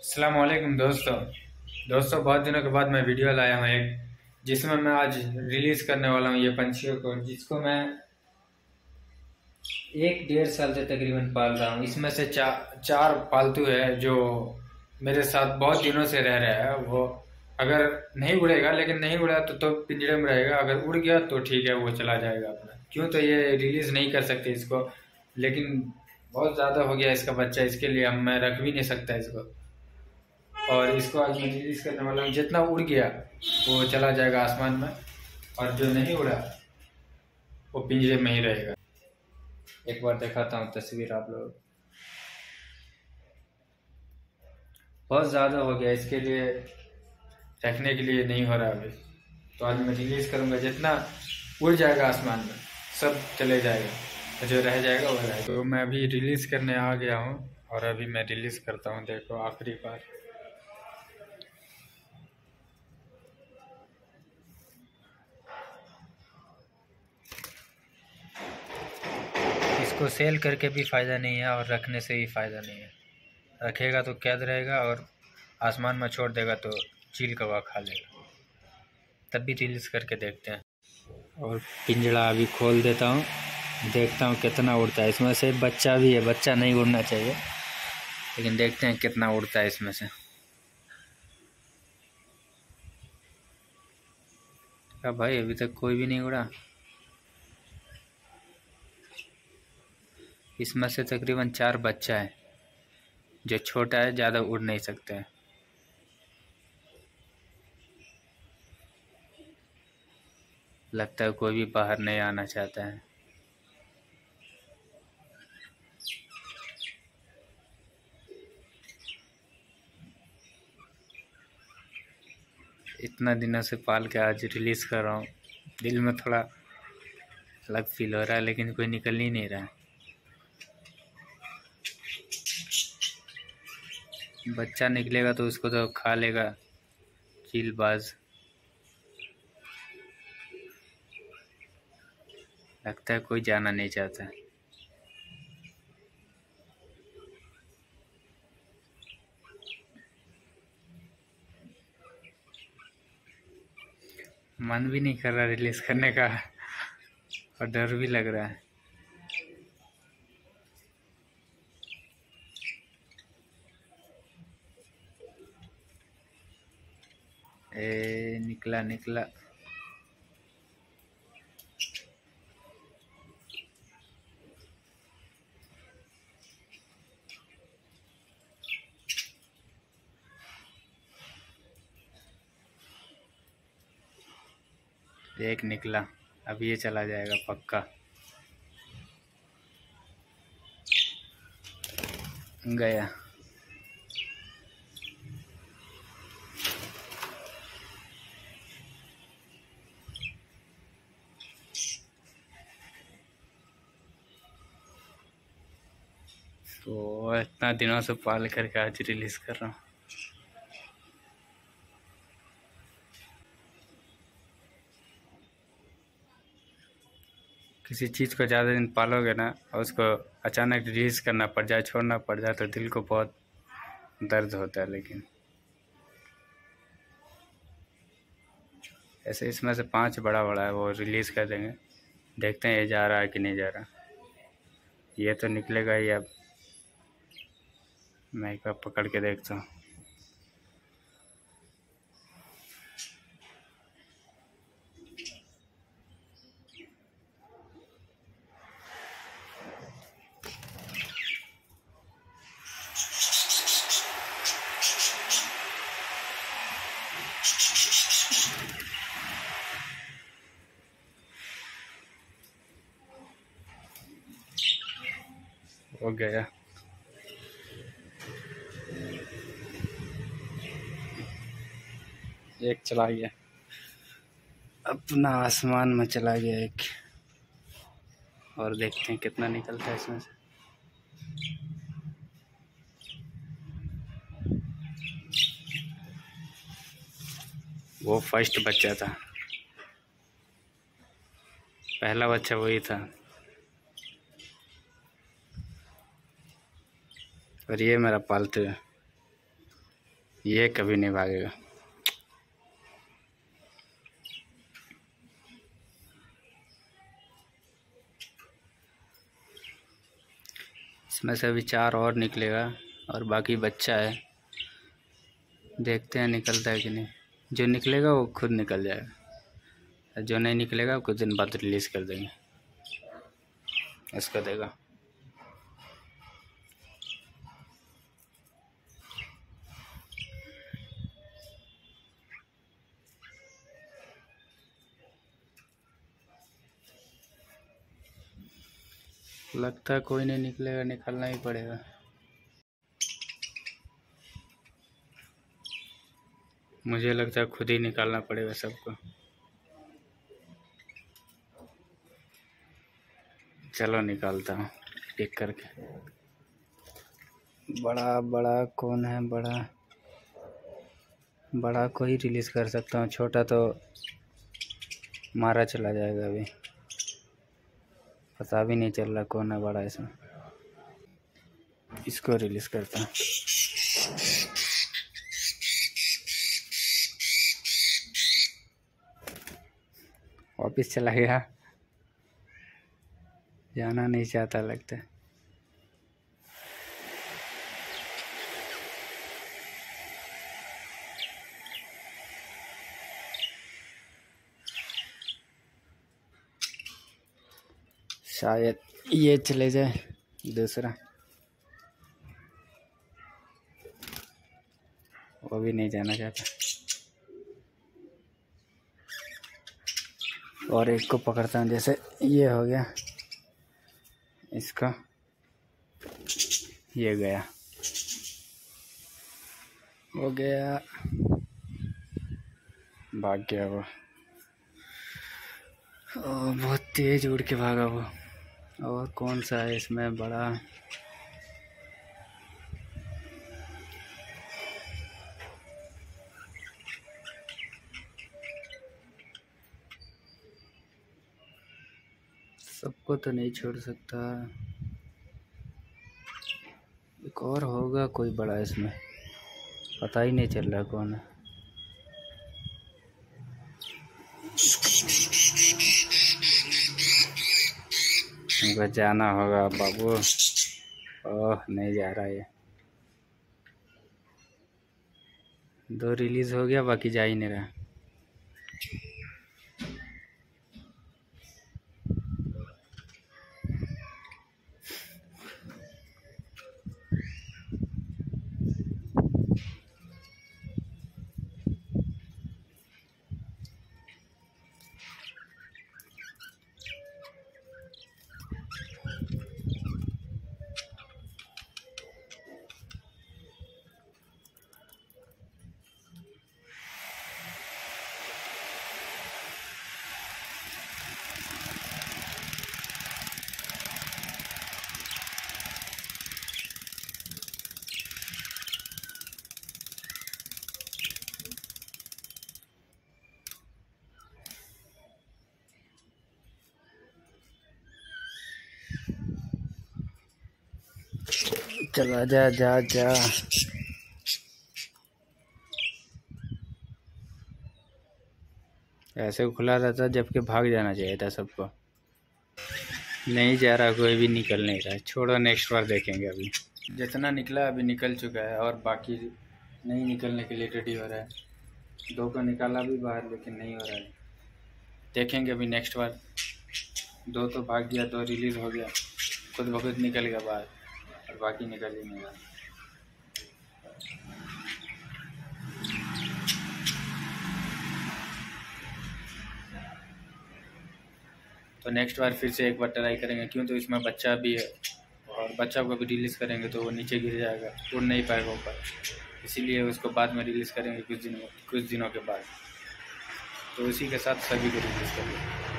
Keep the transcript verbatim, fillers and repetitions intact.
अस्सलाम वालेकुम दोस्तों दोस्तों बहुत दिनों के बाद मैं वीडियो लाया हूँ एक, जिसमें मैं आज रिलीज करने वाला हूँ ये पंछियों को, जिसको मैं एक डेढ़ साल से तकरीबन पाल रहा हूँ। इसमें से चा, चार पालतू है जो मेरे साथ बहुत दिनों से रह रहा है। वो अगर नहीं उड़ेगा, लेकिन नहीं उड़ा तो तो पिंजरे में रहेगा। अगर उड़ गया तो ठीक है, वो चला जाएगा अपना। क्यों तो ये रिलीज नहीं कर सकते इसको, लेकिन बहुत ज़्यादा हो गया इसका बच्चा, इसके लिए हम मैं रख भी नहीं सकता इसको। और इसको आज मैं रिलीज करने वाला हूँ। जितना उड़ गया वो चला जाएगा आसमान में, और जो नहीं उड़ा वो पिंजरे में ही रहेगा। एक बार दिखाता हूँ तस्वीर आप लोग। बहुत ज़्यादा हो गया, इसके लिए रखने के लिए नहीं हो रहा अभी। तो आज मैं रिलीज करूँगा, जितना उड़ जाएगा आसमान में सब चले जाएगा, जो रह जाएगा वो रहेगा। तो मैं अभी रिलीज करने आ गया हूँ, और अभी मैं रिलीज करता हूँ। देखो आखिरी बार इसको सेल करके भी फ़ायदा नहीं है, और रखने से भी फ़ायदा नहीं है। रखेगा तो कैद रहेगा, और आसमान में छोड़ देगा तो चील कौवा खा लेगा। तब भी रिलीज़ करके देखते हैं। और पिंजड़ा अभी खोल देता हूँ, देखता हूँ कितना उड़ता है। इसमें से बच्चा भी है, बच्चा नहीं उड़ना चाहिए, लेकिन देखते हैं कितना उड़ता है इसमें से। अब भाई अभी तक कोई भी नहीं उड़ा। इसमें से तकरीबन चार बच्चा है। जो छोटा है ज़्यादा उड़ नहीं सकते हैं। लगता है कोई भी बाहर नहीं आना चाहता है। इतना दिनों से पाल के आज रिलीज़ कर रहा हूँ। दिल में थोड़ा अलग फील हो रहा है, लेकिन कोई निकल ही नहीं रहा है। बच्चा निकलेगा तो उसको तो खा लेगा चीलबाज। लगता है कोई जाना नहीं चाहता। मन भी नहीं कर रहा रिलीज करने का, और डर भी लग रहा है। ए निकला निकला। एक निकला, अब ये चला जाएगा पक्का। गया। तो इतना दिनों से पाल करके आज रिलीज कर रहा हूँ। किसी चीज़ को ज़्यादा दिन पालोगे ना, और उसको अचानक रिलीज करना पड़ जाए, छोड़ना पड़ जाए, तो दिल को बहुत दर्द होता है। लेकिन ऐसे इसमें से पांच बड़ा बड़ा है, वो रिलीज कर देंगे। देखते हैं ये जा रहा है कि नहीं जा रहा। ये तो निकलेगा ही। अब मैं एक बार पकड़ के देखता हूँ। हो गया। एक चला गया, अपना आसमान में चला गया एक। और देखते हैं कितना निकलता है इसमें से। वो फर्स्ट बच्चा था, पहला बच्चा वही था। और ये मेरा पालतू है। ये कभी नहीं भागेगा। इसमें से अभी चार और निकलेगा और बाकी बच्चा है, देखते हैं निकलता है कि नहीं। जो निकलेगा वो खुद निकल जाएगा, जो नहीं निकलेगा कुछ दिन बाद रिलीज़ कर देंगे। इसका देगा लगता है कोई नहीं निकलेगा, निकालना ही पड़ेगा। मुझे लगता है खुद ही निकालना पड़ेगा सबको। चलो निकालता हूँ पिक करके। बड़ा बड़ा कौन है? बड़ा बड़ा को ही रिलीज़ कर सकता हूँ, छोटा तो मारा चला जाएगा। अभी पता भी नहीं चल रहा कौन है बड़ा इसमें। इसको रिलीज़ करता हूँ। वापिस चला गया, जाना नहीं चाहता लगता है। शायद ये चले जाए दूसरा, वो भी नहीं जाना चाहता। और एक को पकड़ता हूँ, जैसे ये हो गया इसका, ये गया, हो गया, भाग गया वो। ओ, बहुत तेज उड़ के भागा वो। और कौन सा है इसमें बड़ा? सबको तो नहीं छोड़ सकता, एक और होगा कोई बड़ा इसमें, पता ही नहीं चल रहा कौन है। हमको जाना होगा बाबू। ओह नहीं जा रहा है, दो रिलीज हो गया, बाकी जा ही नहीं रहा। चला जा जा जा। ऐसे खुला रहता जबकि भाग जाना चाहिए था सबको। नहीं जा रहा, कोई भी निकल नहीं रहा। छोड़ो, नेक्स्ट बार देखेंगे। अभी जितना निकला अभी निकल चुका है और बाकी नहीं निकलने के लिए रेडी हो रहा है। दो को निकाला भी बाहर लेकिन नहीं हो रहा है, देखेंगे अभी नेक्स्ट बार। दो तो भाग गया, दो रिलीज़ हो गया, खुद ब खुद निकल गया बाहर और बाकी निकल ही नहीं रहा। तो नेक्स्ट बार फिर से एक बार ट्राई करेंगे, क्यों तो इसमें बच्चा भी है और बच्चा को भी रिलीज़ करेंगे तो वो नीचे गिर जाएगा, उड़ नहीं पाएगा ऊपर। इसीलिए उसको बाद में रिलीज़ करेंगे कुछ दिनों कुछ दिनों के बाद। तो इसी के साथ सभी को रिलीज़ करेंगे।